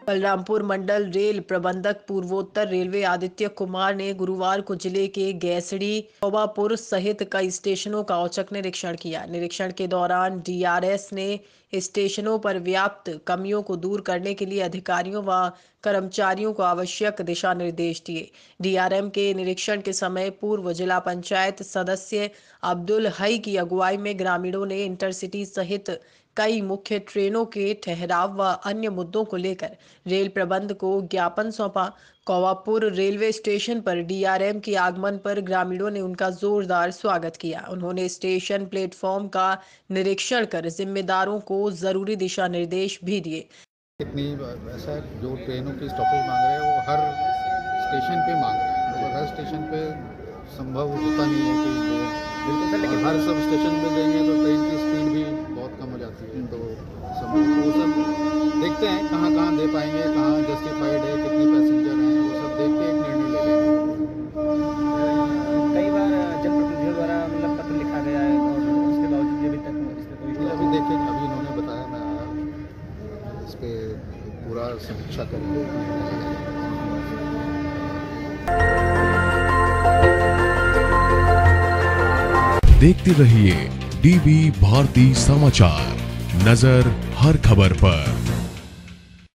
बलरामपुर मंडल rail प्रबंधक पूर्वोत्तर railway Aditya Kumar ने गुरुवार को जिले के गैसड़ी तोबापुर सहित कई स्टेशनों का औचक निरीक्षण किया। निरीक्षण के दौरान डीआरएस ने स्टेशनों पर व्याप्त कमियों को दूर करने के लिए अधिकारियों व कर्मचारियों को आवश्यक दिशा निर्देश दिए। डीआरएम के निरीक्षण के समय पूर्व जिला पंचायत सदस्य अब्दुल हई की अगुवाई में ग्रामीणों ने इंटरसिटी सहित कई मुख्य ट्रेनों के ठहराव व अन्य मुद्दों को लेकर रेल प्रबंध को ज्ञापन सौंपा। कौवापुर रेलवे स्टेशन पर डीआरएम के आगमन पर ग्रामीणों ने उनका जोरदार स्वागत किया। उन्होंने स्टेशन प्लेटफॉर्म का निरीक्षण कर जिम्मेदारों को जरूरी दिशा निर्देश भी दिए। कितनी ऐसा जो ट्रेनों की स्टॉपेज मांग रहे हैं वो हर स्टेशन पे मांग रहे हैं, तो हर स्टेशन पे संभव होता नहीं है कि बिल्कुल सर, लेकिन हर सब स्टेशन पे देंगे तो ट्रेन की स्पीड भी बहुत कम हो जाती है। तो वो सब देखते हैं कहाँ कहाँ दे पाएंगे, कहाँ जस्टिफाइड है, कितने पैसेंजर हैं, वो सब देख के एक निर्णय ले लेंगे। कई बार जनप्रतिनिधियों द्वारा मतलब पत्र लिखा गया है और उसके बावजूद अभी तक इस पर कोई अभी देखिए, अभी इन्होंने बताया, मैं आया इस पर पूरा समीक्षा करेंगे। देखते रहिए डीबी भारती समाचार, नजर हर खबर पर।